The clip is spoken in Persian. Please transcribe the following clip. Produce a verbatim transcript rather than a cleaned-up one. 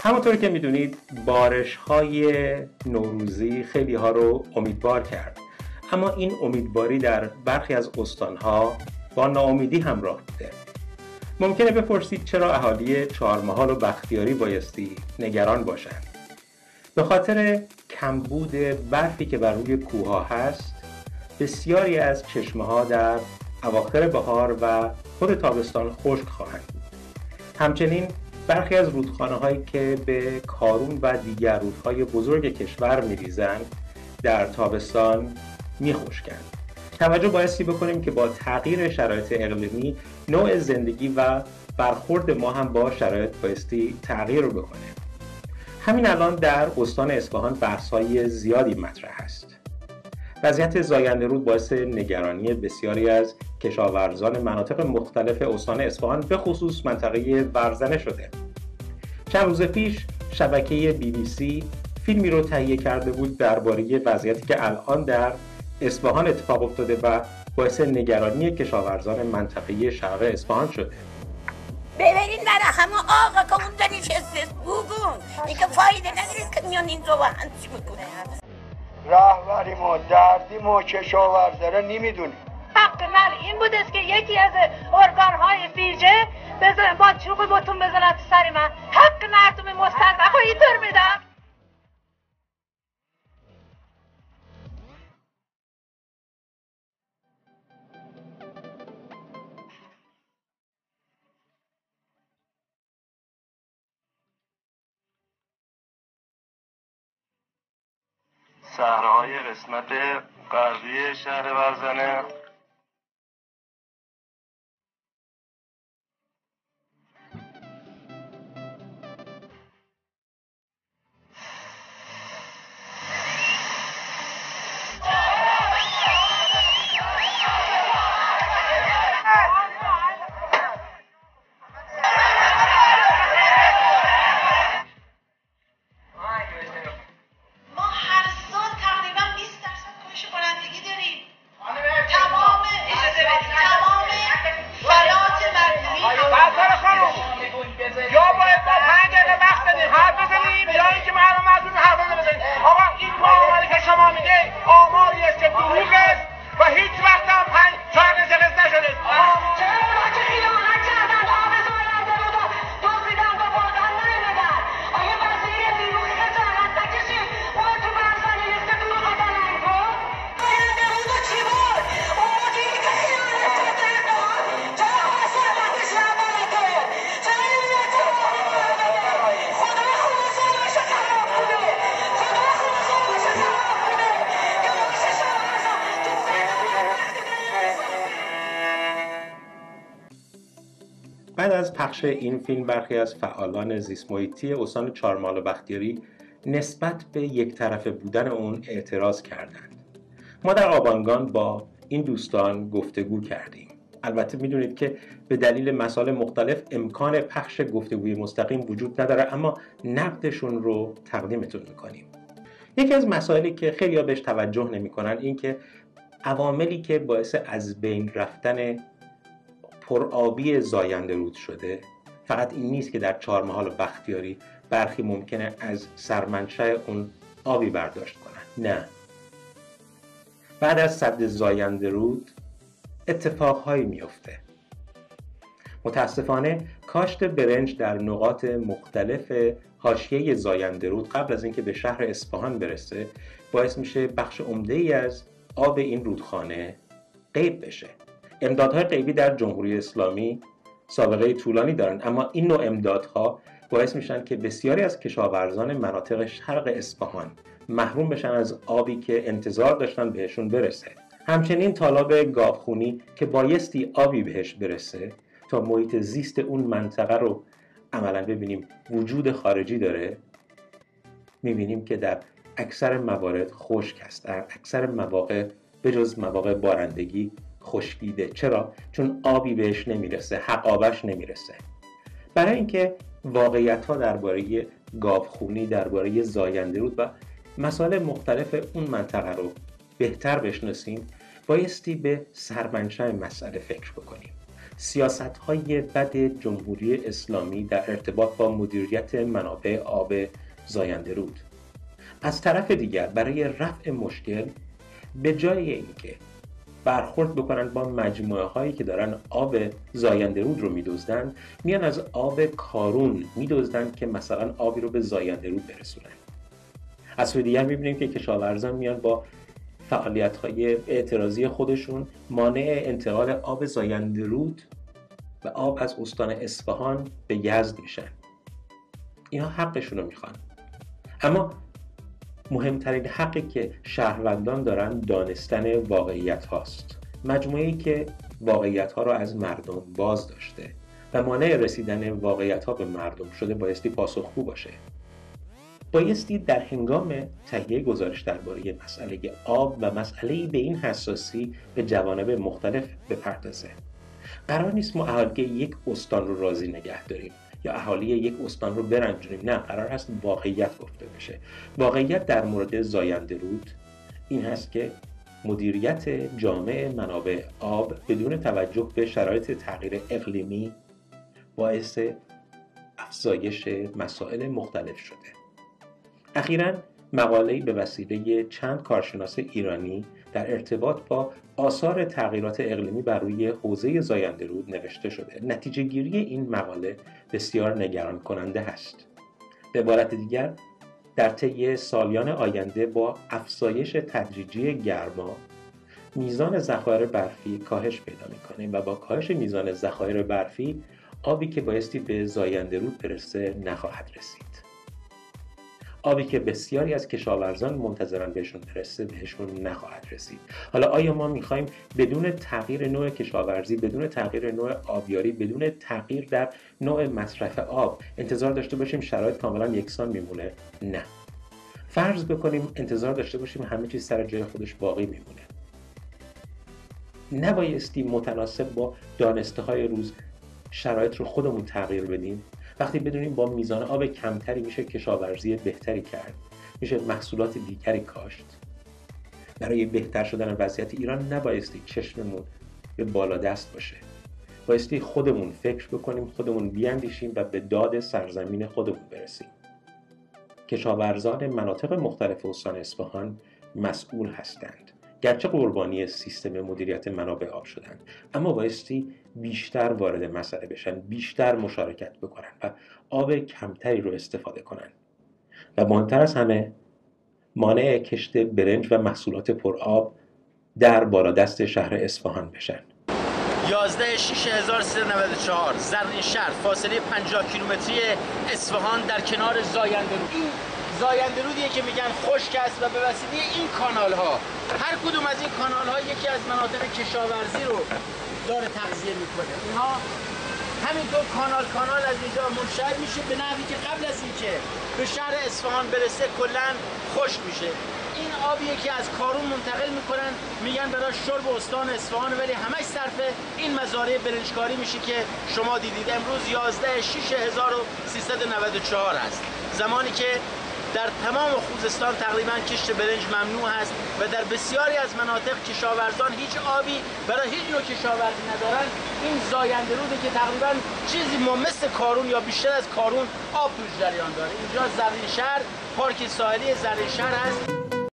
همونطور که میدونید بارش‌های نوروزی خیلی ها رو امیدوار کرد، اما این امیدواری در برخی از استانها با ناامیدی همراه بوده. ممکنه بپرسید چرا اهالی چهارمحال و بختیاری بایستی نگران باشند؟ به خاطر کمبود برفی که بر روی کوه‌ها هست، بسیاری از چشمه‌ها در اواخر بهار و خود تابستان خشک خواهند بود. همچنین برخی از رودخانه‌هایی که به کارون و دیگر رودهای بزرگ کشور می‌ریزند در تابستان می‌خشکند. توجه بایستی بکنیم که با تغییر شرایط اقلیمی نوع زندگی و برخورد ما هم با شرایط بایستی تغییر بکنه. همین الان در استان اصفهان بحث‌های زیادی مطرح است. وضعیت زاینده رود باعث نگرانی بسیاری از کشاورزان مناطق مختلف استان اصفهان به خصوص منطقه ورزنه شده. چند روز پیش شبکه بی بی سی فیلمی رو تهیه کرده بود درباره وضعیتی که الان در اصفهان اتفاق افتاده و باعث نگرانی کشاورزان منطقه شرق اصفهان شده. ببرین برای همه آقا که اون دلیش استرس بگون این که فایده نداره که میان این رو هنچی بکنه. رهبری ما دردی ما کشاورزه رو نمیدونیم. حق من این بود است که یکی از ارگانهای ویژه بزن با چوب بتون بزنن تو سر من. حق مردم مستضعف رو اینطور میدم. صحراهای قسمت غربی شهر ورزنه بعد از پخش این فیلم برخی از فعالان زیست محیطی استان چهارمحال و بختیاری نسبت به یک طرفه بودن اون اعتراض کردند. ما در آبانگان با این دوستان گفتگو کردیم. البته میدونید که به دلیل مسائل مختلف امکان پخش گفتگوی مستقیم وجود نداره، اما نقدشون رو تقدیمتون میکنیم. یکی از مسائلی که خیلی ها بهش توجه نمیکنن این که عواملی که باعث از بین رفتن پرآبی زاینده رود شده فقط این نیست که در چهارمحال و بختیاری برخی ممکنه از سرمنشأ اون آبی برداشت کنن. نه، بعد از سد زاینده رود اتفاقهایی میفته. متاسفانه کاشت برنج در نقاط مختلف حاشیه زاینده رود قبل از اینکه به شهر اصفهان برسه باعث میشه بخش عمده‌ای از آب این رودخانه غیب بشه. امدادهای غیبی در جمهوری اسلامی سابقه طولانی دارن، اما این نوع امدادها باعث میشن که بسیاری از کشاورزان مناطق شرق اصفهان محروم بشن از آبی که انتظار داشتن بهشون برسه. همچنین تالاب گاوخونی که بایستی آبی بهش برسه تا محیط زیست اون منطقه رو عملاً ببینیم وجود خارجی داره، میبینیم که در اکثر موارد خشک است. در اکثر مواقع به جز مواقع بارندگی خشکیده. چرا؟ چون آبی بهش نمیرسه، حقابش نمیرسه. برای اینکه واقعیت‌ها درباره گاوخونی، درباره زاینده رود و مسائل مختلف اون منطقه رو بهتر بشناسیم، بایستی به سرمنشأ مسئله فکر بکنیم. سیاست‌های بد جمهوری اسلامی در ارتباط با مدیریت منابع آب زاینده رود. از طرف دیگر برای رفع مشکل به جای اینکه برخورد بکنن با مجموعه هایی که دارن آب زاینده رود رو میدزدن، میان از آب کارون میدزدن که مثلا آبی رو به زاینده رود برسونن. از سوی دیگر میبینیم که کشاورزان میان با فعالیت های اعتراضی خودشون مانع انتقال آب زاینده رود و آب از استان اصفهان به یزد میشن. اینا حقشون رو میخوان. اما مهمترین حقی که شهروندان دارن دانستن واقعیت هاست. مجموعه‌ای که واقعیت ها رو از مردم باز داشته و مانع رسیدن واقعیت ها به مردم شده بایستی پاسخگو باشه. بایستی در هنگام تهیه گزارش درباره مسئله آب و مسئله به این حساسی به جوانب مختلف بپردازه. قرار نیست ما اهالی یک استان رو راضی نگه داریم یا اهالی یک استان رو برنجونیم. نه، قرار هست واقعیت گفته بشه. واقعیت در مورد زاینده رود این هست که مدیریت جامع منابع آب بدون توجه به شرایط تغییر اقلیمی باعث افزایش مسائل مختلف شده. اخیراً مقاله‌ای به وسیله چند کارشناس ایرانی در ارتباط با آثار تغییرات اقلیمی بر روی حوزه زاینده رود نوشته شده. نتیجه گیری این مقاله بسیار نگران کننده است. به عبارت دیگر، در طی سالیان آینده با افزایش تدریجی گرما میزان ذخایر برفی کاهش پیدا می‌کنه و با کاهش میزان ذخایر برفی آبی که بایستی به زاینده رود برسه نخواهد رسید. آبی که بسیاری از کشاورزان منتظرن بهشون برسه بهشون نخواهد رسید. حالا آیا ما میخوایم بدون تغییر نوع کشاورزی، بدون تغییر نوع آبیاری، بدون تغییر در نوع مصرف آب انتظار داشته باشیم شرایط کاملا یکسان میمونه؟ نه. فرض بکنیم انتظار داشته باشیم همه چیز سر جای خودش باقی میمونه. نبایستی متناسب با دانسته های روز شرایط رو خودمون تغییر بدیم. وقتی بدونیم با میزان آب کمتری میشه کشاورزی بهتری کرد، میشه محصولات دیگری کاشت. برای بهتر شدن وضعیت ایران نبایستی چشممون به بالا دست باشه. بایستی خودمون فکر بکنیم، خودمون بیاندیشیم و به داد سرزمین خودمون برسیم. کشاورزان مناطق مختلف استان اصفهان مسئول هستند. گرچه قربانی سیستم مدیریت منابع آب شدند، اما بایستی بیشتر وارد مسئله بشن، بیشتر مشارکت بکنن و آب کمتری رو استفاده کنن. و مهمتر از همه مانع کشت برنج و محصولات پرآب در بالادست شهر اصفهان بشن. یازده شش هزار و سیصد و نود و چهار زرین شهر، فاصله پنجاه کیلومتری اصفهان در کنار زاینده رود. این زاینده رودیه که میگن خشک است و به وسیله این کانال ها، هر کدوم از این کانال ها یکی از مناطق کشاورزی رو داره تغذیه میکنه. اینها همینطور کانال کانال از اینجا منشعب میشه به نحوی که قبل از اینکه به شهر اصفهان برسه کلا خشک میشه. این آبیه که از کارون منتقل میکنن، میگن برای شرب استان اصفهان، ولی همش صرف این مزارع برنجکاری میشه که شما دیدید. امروز یازده شش هزار و سیصد و نود و چهار است، زمانی که در تمام خوزستان تقریبا کشت برنج ممنوع است و در بسیاری از مناطق کشاورزان هیچ آبی برای هیچ نوع کشاورزی ندارن. این زاینده روده که تقریبا چیزی مثل کارون یا بیشتر از کارون آب توش جریان داره. اینجا زرین شهر، پارک ساحلی زرین شهر هست.